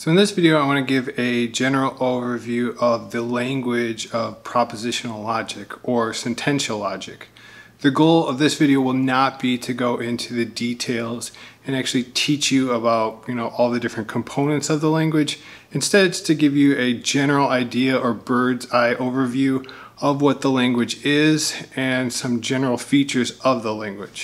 So in this video, I want to give a general overview of the language of propositional logic or sentential logic. The goal of this video will not be to go into the details and actually teach you about, all the different components of the language. Instead, it's to give you a general idea or bird's eye overview of what the language is and some general features of the language.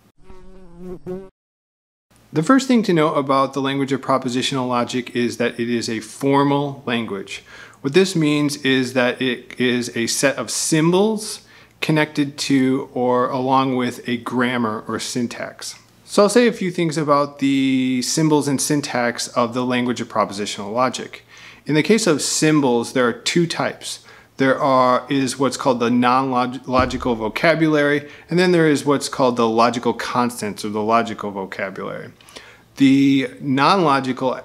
The first thing to know about the language of propositional logic is that it is a formal language. What this means is that it is a set of symbols connected to or along with a grammar or syntax. So I'll say a few things about the symbols and syntax of the language of propositional logic. In the case of symbols, there are two types. There is what's called the non-logical vocabulary, and then there is what's called the logical constants or the logical vocabulary. The non-logical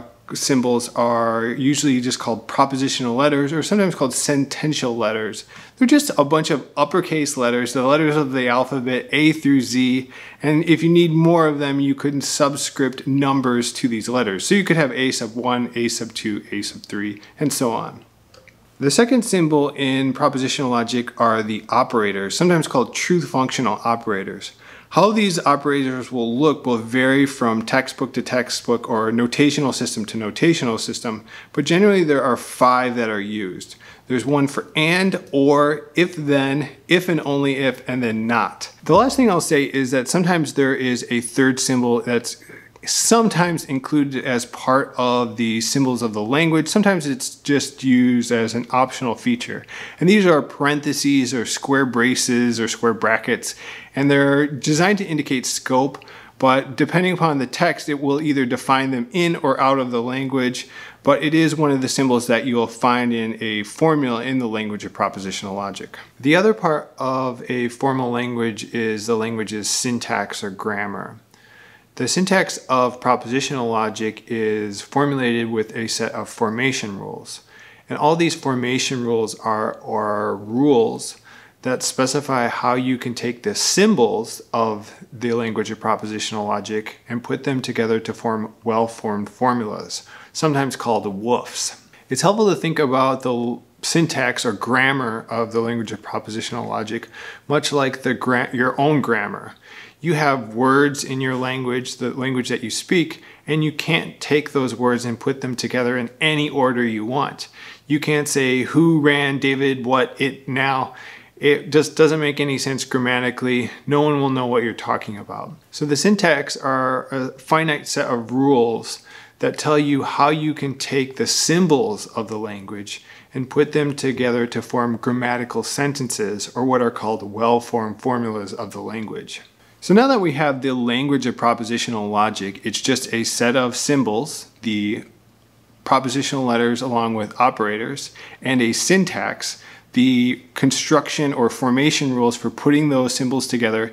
symbols are usually just called propositional letters or sometimes called sentential letters. They're just a bunch of uppercase letters, the letters of the alphabet A through Z, and if you need more of them, you could subscript numbers to these letters. So you could have A sub 1, A sub 2, A sub 3, and so on. The second symbol in propositional logic are the operators, sometimes called truth functional operators. How these operators will look will vary from textbook to textbook or notational system to notational system, but generally there are 5 that are used. There's one for and, or, if then, if and only if, and then not. The last thing I'll say is that sometimes there is a third symbol that's sometimes included as part of the symbols of the language. Sometimes it's just used as an optional feature. And these are parentheses or square braces or square brackets, and they're designed to indicate scope, but depending upon the text, it will either define them in or out of the language, but it is one of the symbols that you will find in a formula in the language of propositional logic. The other part of a formal language is the language's syntax or grammar. The syntax of propositional logic is formulated with a set of formation rules. And all these formation rules are rules that specify how you can take the symbols of the language of propositional logic and put them together to form well-formed formulas, sometimes called woofs. It's helpful to think about the syntax or grammar of the language of propositional logic, much like your own grammar. You have words in your language, the language that you speak, and you can't take those words and put them together in any order you want. You can't say who ran, David, what, it, now. It just doesn't make any sense grammatically. No one will know what you're talking about. So the syntax are a finite set of rules that tell you how you can take the symbols of the language and put them together to form grammatical sentences, or what are called well-formed formulas of the language. So now that we have the language of propositional logic, it's just a set of symbols, the propositional letters along with operators, and a syntax, the construction or formation rules for putting those symbols together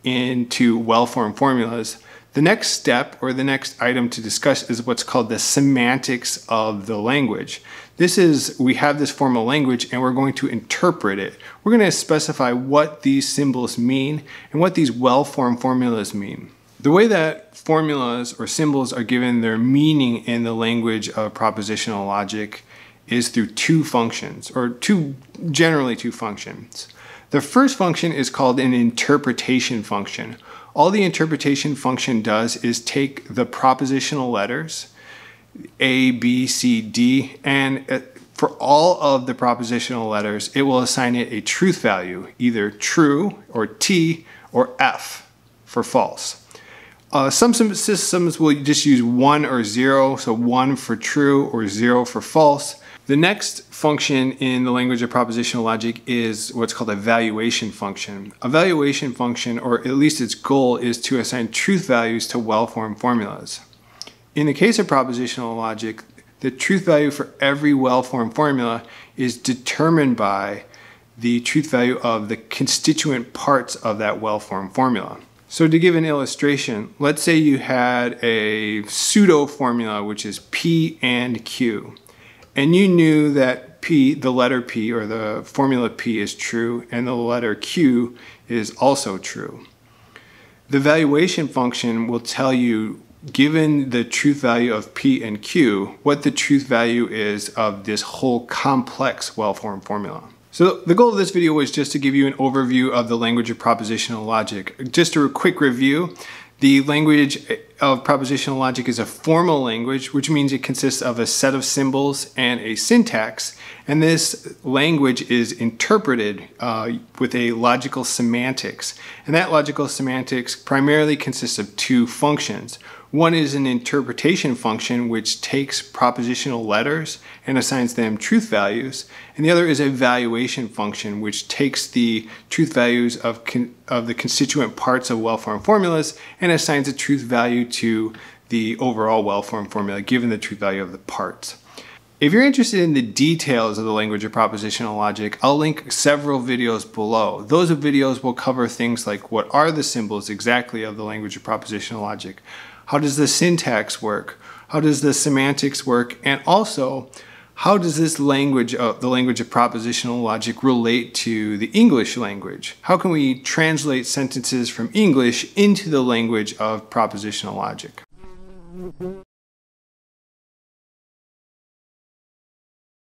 into well-formed formulas. The next step or the next item to discuss is what's called the semantics of the language. We have this formal language and we're going to interpret it. We're going to specify what these symbols mean and what these well-formed formulas mean. The way that formulas or symbols are given their meaning in the language of propositional logic is through two functions, or generally two functions. The first function is called an interpretation function. All the interpretation function does is take the propositional letters, A, B, C, D, and for all of the propositional letters, it will assign it a truth value, either true or T or F for false. Some systems will just use 1 or 0, so 1 for true or 0 for false. The next function in the language of propositional logic is what's called a valuation function. A valuation function, or at least its goal, is to assign truth values to well-formed formulas. In the case of propositional logic, the truth value for every well-formed formula is determined by the truth value of the constituent parts of that well-formed formula. So to give an illustration, let's say you had a pseudo formula which is P and Q. And you knew that P, the letter P, or the formula P is true, and the letter Q is also true. The valuation function will tell you given the truth value of P and Q, what the truth value is of this whole complex well-formed formula. So the goal of this video was just to give you an overview of the language of propositional logic. Just a quick review. The language of propositional logic is a formal language, which means it consists of a set of symbols and a syntax. And this language is interpreted with a logical semantics. And that logical semantics primarily consists of two functions. One is an interpretation function, which takes propositional letters and assigns them truth values. And the other is a valuation function, which takes the truth values of the constituent parts of well-formed formulas and assigns a truth value to the overall well-formed formula, given the truth value of the parts. If you're interested in the details of the language of propositional logic, I'll link several videos below. Those videos will cover things like what are the symbols exactly of the language of propositional logic, how does the syntax work, how does the semantics work, and also how does this language, the language of propositional logic, relate to the English language? How can we translate sentences from English into the language of propositional logic?